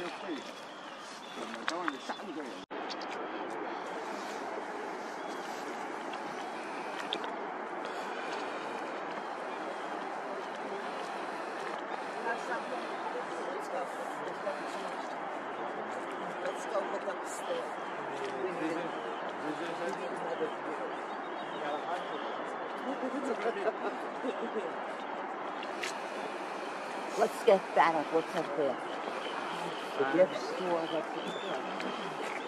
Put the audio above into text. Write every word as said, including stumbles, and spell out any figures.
些会，我们等会儿下一个人。 Let's go look upstairs. Let's get that up. What's up there? The gift store. That's